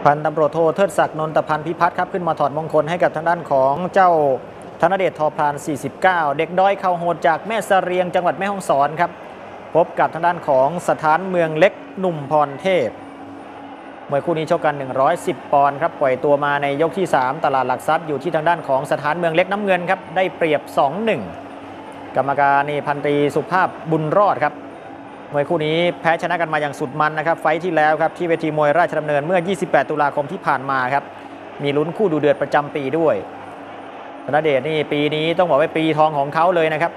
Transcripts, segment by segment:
พันตำรวจโทเทิดศักดิ์นนทพันธ์พิพัฒน์ครับขึ้นมาถอดมงคลให้กับทางด้านของเจ้าธนเดชทอพลาน 49 เด็กด้อยเข่าโหดจากแม่เสรียงจังหวัดแม่ฮ่องสอนครับพบกับทางด้านของสถานเมืองเล็กหนุ่มพรเทพมวยคู่นี้ชกกัน110 ปอนด์ครับปล่อยตัวมาในยกที่ 3 ตลาดหลักทรัพย์อยู่ที่ทางด้านของสถานเมืองเล็กน้ำเงินครับได้เปรียบ 2-1 กรรมการนี่พันตรีสุภาพบุญรอดครับมวยคู่นี้แพ้ชนะกันมาอย่างสุดมันนะครับไฟท์ที่แล้วครับที่เวทีมวยราชดำเนินเมื่อ28 ตุลาคมที่ผ่านมาครับมีลุ้นคู่ดูเดือดประจำปีด้วยธนเดชนี่ปีนี้ต้องบอกว่าปีทองของเขาเลยนะครับ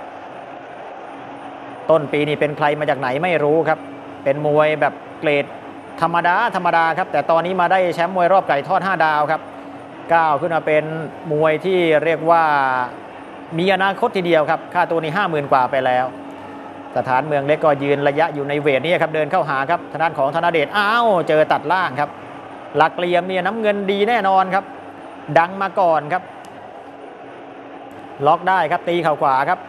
ต้นปีนี้เป็นใครมาจากไหนไม่รู้ครับเป็นมวยแบบเกรดธรรมดาครับแต่ตอนนี้มาได้แชมป์มวยรอบไก่ทอด5 ดาวครับก้าวขึ้นมาเป็นมวยที่เรียกว่ามีอนาคตทีเดียวครับค่าตัวนี้ 50,000 กว่าไปแล้วสถานเมืองเล็กก็ยืนระยะอยู่ในเวทนี้ครับเดินเข้าหาครับทางด้านของธนเดชเจอตัดล่างครับหลักเหลี่ยมเนี่ยน้ำเงินดีแน่นอนครับดังมาก่อนครับล็อกได้ครับตีเข่าขวาครับ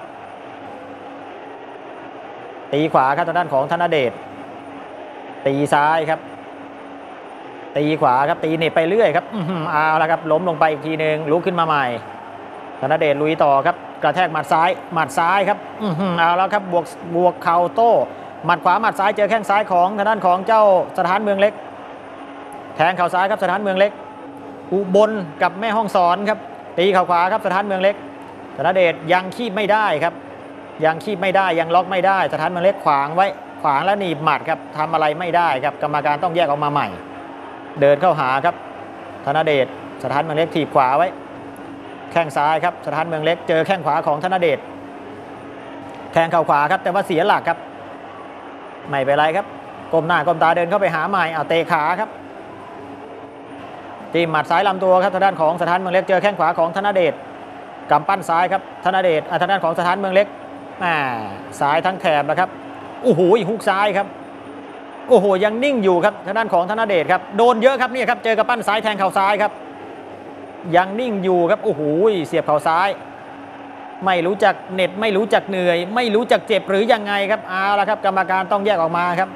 ตีขวาครับทางด้านของธนเดชตีซ้ายครับตีขวาครับตีเน็ตไปเรื่อยครับเอาละครับล้มลงไปอีกทีหนึ่งลุกขึ้นมาใหม่ธนเดชลุยต่อครับกระแทกหมัดซ้ายครับเอาแล้วครับบวกเข่าโต้หมัดขวาหมัดซ้ายเจอแข้งซ้ายของทางด้านของเจ้าสถานเมืองเล็กแทงเข่าซ้ายครับสถานเมืองเล็กอุบลกับแม่ฮ่องสอนครับตีเข่าขวาครับสถานเมืองเล็กธนเดชยังคีบไม่ได้ครับยังคีบไม่ได้ยังล็อกไม่ได้สถานเมืองเล็กขวางไว้ขวางแล้วหนีบหมัดครับทำอะไรไม่ได้ครับกรรมการต้องแยกออกมาใหม่เดินเข้าหาครับธนเดชสถานเมืองเล็กถีบขวาไว้แข้งซ้ายครับสถานเมืองเล็กเจอแข้งขวาของธนเดชแทงเข่าขวาครับแต่ว่าเสียหลักครับไม่เป็นไรครับก้มหน้าก้มตาเดินเข้าไปหาใหม่เตะขาครับตีหมัดซ้ายลำตัวครับทางด้านของสถานเมืองเล็กเจอแข้งขวาของธนเดชกำปั้นซ้ายครับธนเดชทางด้านของสถานเมืองเล็กซ้ายทั้งแถบนะครับโอ้โหฮุกซ้ายครับโอ้โหยังนิ่งอยู่ครับทางด้านของธนเดชครับโดนเยอะครับนี่ครับเจอกำปั้นซ้ายแทงเข่าซ้ายครับยังนิ่งอยู่ครับโอ้โหเสียบเข่าซ้ายไม่รู้จักเหน็ดไม่รู้จักเหนื่อยไม่รู้จักเจ็บหรือยังไงครับเอาละครับกรรมการต้องแยกออกมาครับ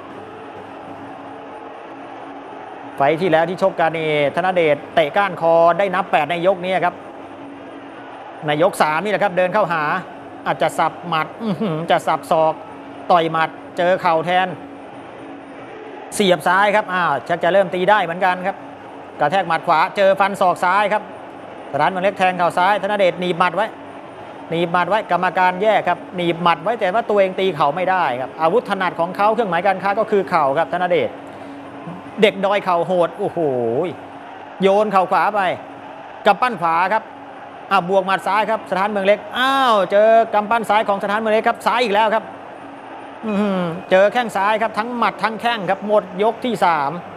ไฟที่แล้วที่ชกกันนี่ธนเดชเตะก้านคอได้นับ8ในยกนี้ครับในยก3นี่แหละครับเดินเข้าหาอาจจะสับหมัดจะสับศอกต่อยหมัดเจอเข่าแทนเสียบซ้ายครับชักจะเริ่มตีได้เหมือนกันครับกระแทกหมัดขวาเจอฟันศอกซ้ายครับสถานเมืองเล็กแทงเข่าซ้ายธนเดชหนีบหมัดไว้กรรมการแยกครับหนีบหมัดไว้แต่ว่าตัวเองตีเข่าไม่ได้ครับอาวุธถนัดของเขาเครื่องหมายการค้าก็คือเข่าครับธนเดชเด็กดอยเข่าโหดโอ้โหโยนเข่าขวาไปกำปั้นขวาครับบวกหมัดซ้ายครับสถานเมืองเล็กเจอกำปั้นซ้ายของสถานเมืองเล็กครับซ้ายอีกแล้วครับเจอแข้งซ้ายครับทั้งหมัดทั้งแข้งครับหมดยกที่3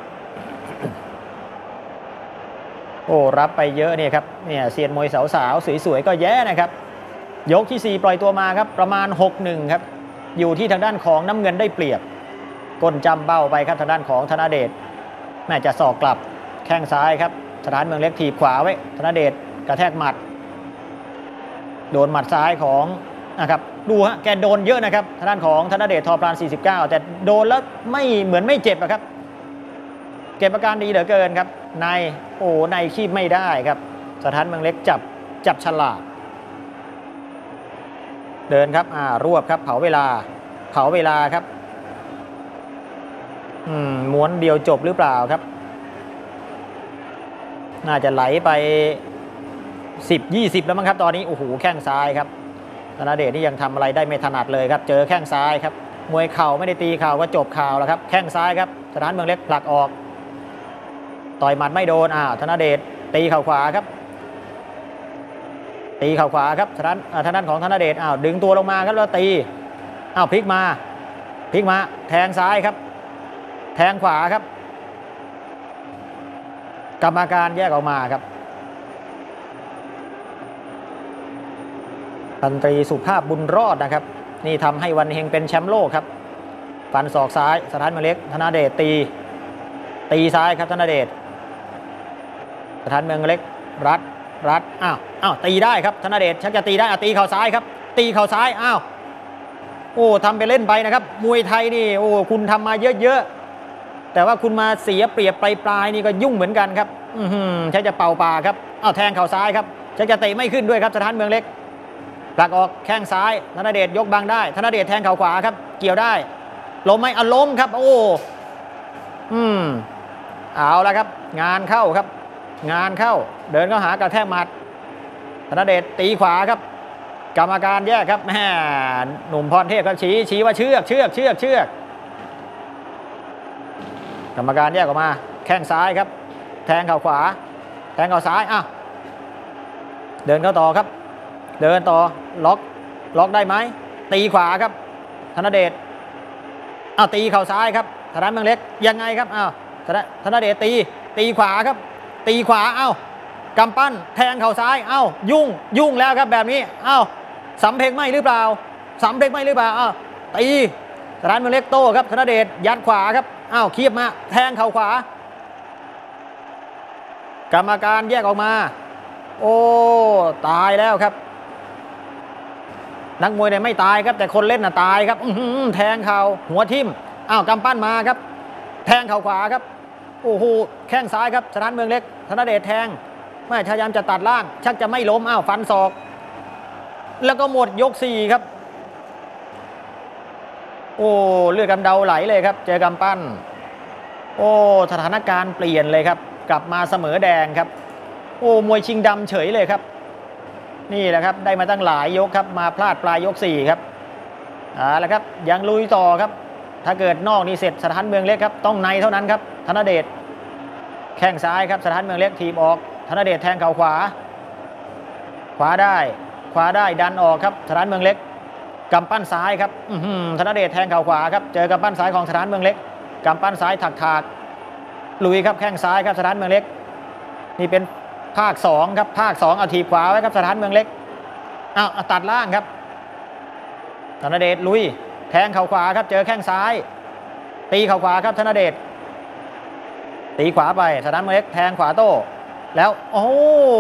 โอ้รับไปเยอะเนี่ยครับเนี่ยเซียนมวยสาวๆสวยๆก็แย่นะครับยกที่4ปล่อยตัวมาครับประมาณ 6-1 ครับอยู่ที่ทางด้านของน้ำเงินได้เปรียบก้นจำเบ้าไปครับทางด้านของธนเดชแม่จะสอกกลับแข้งซ้ายครับสถานเมืองเล็กถีบขวาไว้ธนเดชกระแทกหมัดโดนหมัดซ้ายของนะครับดูฮะแกโดนเยอะนะครับทางด้านของธนเดชทอพลาน 49แต่โดนแล้วไม่เหมือนไม่เจ็บครับเก็บอาการดีเหลือเกินครับในคีบไม่ได้ครับสถานเมืองเล็กจับฉลาดเดินครับรวบครับเผาเวลาครับม้วนเดียวจบหรือเปล่าครับน่าจะไหลไป10-20แล้วมั้งครับตอนนี้โอ้โหแข้งซ้ายครับธนเดชนี่ยังทำอะไรได้ไม่ถนัดเลยครับเจอแข้งซ้ายครับมวยเข่าไม่ได้ตีเข่าก็จบข่าวแล้วครับแข้งซ้ายครับสถานเมืองเล็กผลักออกต่อยหมัดไม่โดนธนเดชตีเข่าขวาครับตีเข่าขวาครับทางด้านของธนเดชดึงตัวลงมาครับแล้วตีพลิกมาแทงซ้ายครับแทงขวาครับกรรมการแยกออกมาครับพันตรีสุภาพบุญรอดนะครับนี่ทำให้วันเฮงเป็นแชมป์โลกครับฟันศอกซ้ายสถานเมืองเล็กธนเดชตีซ้ายครับธนเดชสถานเมืองเล็กรัดตีได้ครับธนเดชชักจะตีได้ตีเข่าซ้ายครับตีเข่าซ้ายโอ้ทำไปเล่นไปนะครับมวยไทยนี่โอ้คุณทำมาเยอะๆแต่ว่าคุณมาเสียเปรียบปลายนี่ก็ยุ่งเหมือนกันครับใช้จะเป่าปากครับเอาแทงเข่าซ้ายครับใช้จะเตะไม่ขึ้นด้วยครับสถานเมืองเล็กผลักออกแข้งซ้ายธนเดชยกบังได้ธนเดชแทงเข่าขวาครับเกี่ยวได้ล้มไหมล้มครับโอ้เอาละครับงานเข้าครับงานเข้าเดินเข้าหากระแทกหมัดธนเดชตีขวาครับกรรมการแยกครับแม่หนุ่มพรเทพครับชี้ว่าเชือกกรรมการแยกออกมาแข้งซ้ายครับแทงเข่าขวาแทงเข่าซ้ายเดินเข้าต่อครับเดินต่อล็อกได้ไหมตีขวาครับธนเดชตีเข่าซ้ายครับธนเมืองเล็กยังไงครับธนเดชตีขวาครับตีขวากำปั้นแทงเข่าซ้ายยุ่งแล้วครับแบบนี้สำเพ็งไม่หรือเปล่าตีธนเมืองเล็กโต้ครับธนเดชยัดขวาครับคีบมาแทงเข่าขวากรรมการแยกออกมาโอ้ตายแล้วครับนักมวยเนี่ยไม่ตายครับแต่คนเล่นน่ะตายครับแทงเข่าหัวทิ่มกำปั้นมาครับแทงเข่าขวาครับโอ้โหแข้งซ้ายครับสถานเมืองเล็กธนเดชแทงไม่พยายามจะตัดล่างชักจะไม่ล้มฟันศอกแล้วก็หมดยก4ครับโอ้เลือดกำเดาไหลเลยครับเจอกำปั้นโอ้สถานการณ์เปลี่ยนเลยครับกลับมาเสมอแดงครับโอ้มวยชิงดำเฉยเลยครับนี่แหละครับได้มาตั้งหลายยกครับมาพลาดปลายยก4ครับแล้วครับยังลุยต่อครับถ้าเกิดนอกนี่เสร็จสถานเมืองเล็กครับต้องในเท่านั้นครับธนเดชแข้งซ้ายครับสถานเมืองเล็กทีบออกธนเดชแทงเข่าขวาได้ดันออกครับสถานเมืองเล็กกำปั้นซ้ายครับธนเดชแทงเข่าขวาครับเจอกำปั้นซ้ายของสถานเมืองเล็กกำปั้นซ้ายถักลุยครับแข้งซ้ายครับสถานเมืองเล็กนี่เป็นภาค2ครับภาค2เอาถีบขวาไว้ครับสถานเมืองเล็กตัดล่างครับธนเดชลุยแทงเข่าขวาครับเจอแข้งซ้ายตีเข่าขวาครับธนเดชตีขวาไปสถานเมืองเล็กแทงขวาโต้แล้วโอ้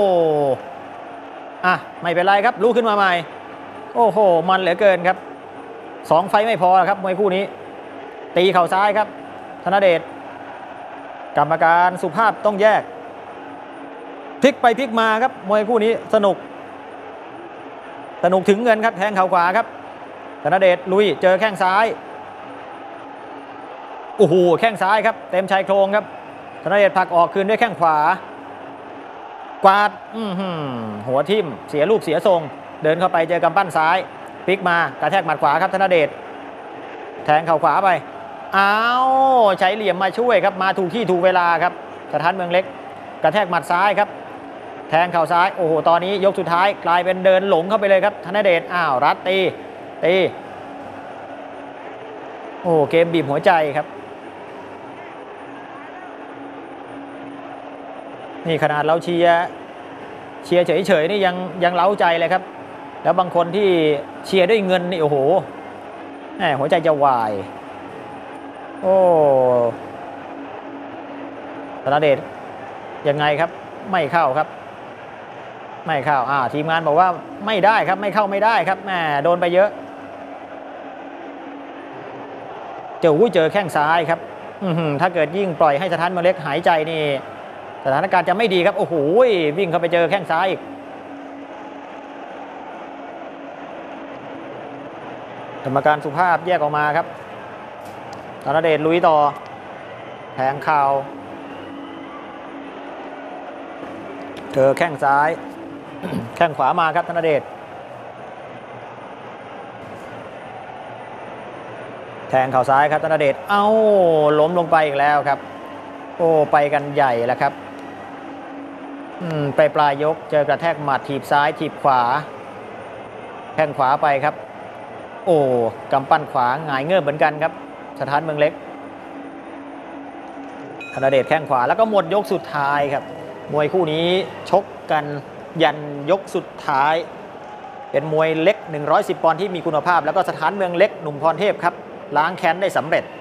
ไม่เป็นไรครับลุกขึ้นมาใหม่โอ้โหมันเหลือเกินครับ2 ไฟไม่พอครับมวยคู่นี้ตีเข่าซ้ายครับธนเดชกรรมการสุภาพต้องแยกพลิกไปพลิกมาครับมวยคู่นี้สนุกถึงเงินครับแทงเข่าขวาครับธนเดชลุยเจอแข้งซ้ายโอ้โหแข้งซ้ายครับเต็มชายโครงครับธนเดชผลักออกคืนด้วยแข้งขวากวาดหัวทิ่มเสียลูกเสียทรงเดินเข้าไปเจอกำปั้นซ้ายพลิกมากระแทกหมัดขวาครับธนเดชแทงเข่าขวาไปใช้เหลี่ยมมาช่วยครับมาถูกที่ถูกเวลาครับสถานเมืองเล็กกระแทกหมัดซ้ายครับแทงเข่าซ้ายโอ้โหตอนนี้ยกสุดท้ายกลายเป็นเดินหลงเข้าไปเลยครับธนเดชรัดตีโอ้เกมบีบหัวใจครับนี่ขนาดเราเชียร์เฉยๆนี่ยังเล้าใจเลยครับแล้วบางคนที่เชียร์ด้วยเงินนี่โอ้โหหัวใจจะวายโอ้ธนเดชยังไงครับไม่เข้าครับไม่เข้าทีมงานบอกว่าไม่ได้ครับไม่เข้าไม่ได้ครับแหมโดนไปเยอะเจอแข้งซ้ายครับถ้าเกิดยิ่งปล่อยให้สถานเมืองเล็กหายใจนี่สถานการณ์จะไม่ดีครับโอ้โหวิ่งเข้าไปเจอแข้งซ้ายอีกกรรมการสุภาพแยกออกมาครับธนเดชลุยต่อแทงเข่าเจอแข้งซ้าย แข้งขวามาครับธนเดชแทงเข่าซ้ายครับธนเดชล้มลงไปอีกแล้วครับโอ้ไปกันใหญ่แล้วครับไปปลายยกเจอกระแทกหมัดถีบซ้ายถีบขวาแข้งขวาไปครับโอ้กำปั้นขวาหงายเงือบเหมือนกันครับสถานเมืองเล็กธนเดชแข้งขวาแล้วก็หมดยกสุดท้ายครับมวยคู่นี้ชกกันยันยกสุดท้ายเป็นมวยเล็ก110 ปอนด์ที่มีคุณภาพแล้วก็สถานเมืองเล็กหนุ่มพรเทพครับล้างแค้นได้สำเร็จ